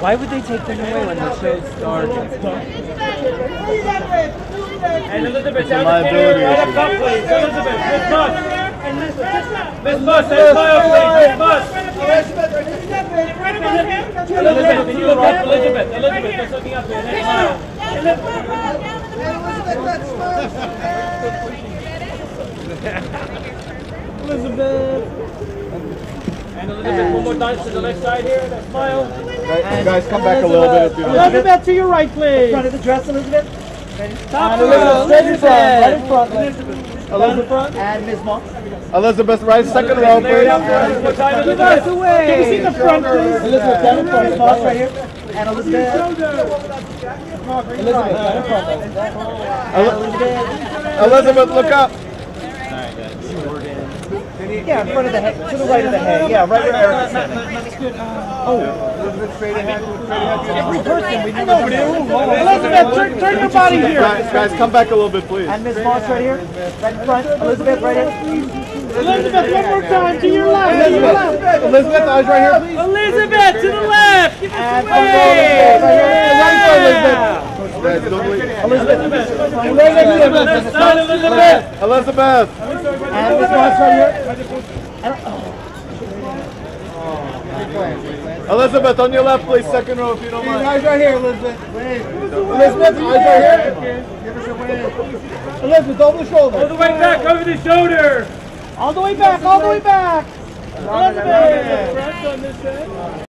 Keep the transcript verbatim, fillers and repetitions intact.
Why would they take them away when the show's starting? And Elizabeth, down the theater, right up top, please. Elizabeth, Miss Buss. Miss Buss, say smile, please. Miss Buss. Elizabeth, can you look up? Elizabeth, Elizabeth, just looking up there. Next smile. Elizabeth. And Elizabeth, one more time to the left side here. That smile. Right, guys, come back a little bit. If you Elizabeth, to your right, please. Front of the dress, Elizabeth. Top Elizabeth, straight in front, right in front. Elizabeth. And Miz Moss. Elizabeth, right, second row, please. One more time, Elizabeth. Can we see the front, please? Elizabeth, down in front. Miz Moss right here. And Elizabeth. Elizabeth, down in front. Elizabeth. Elizabeth, look up. Yeah, in front of the head, to the right of the head. Yeah, right where Eric is standing. Oh, Elizabeth, straight ahead. Every person we know. Elizabeth, turn, turn your body here. Guys, guys, come back a little bit, please. And Miz Moss right here. Right in front. Elizabeth right here. Elizabeth, one more time, to your left. Elizabeth, Elizabeth, eyes right here, please. Elizabeth, to the left. Give us And a wave. right here. Right for Elizabeth. Guys, don't leave. Elizabeth. Left side, Elizabeth. Elizabeth. And Miz Moss right here. Elizabeth, on your left, please. Second row, if you don't mind. Eyes right here, Elizabeth. Elizabeth, eyes right here. Give us a wave. Elizabeth, over the shoulder. All the way back, over the shoulder. All the way back, all the way back. Elizabeth.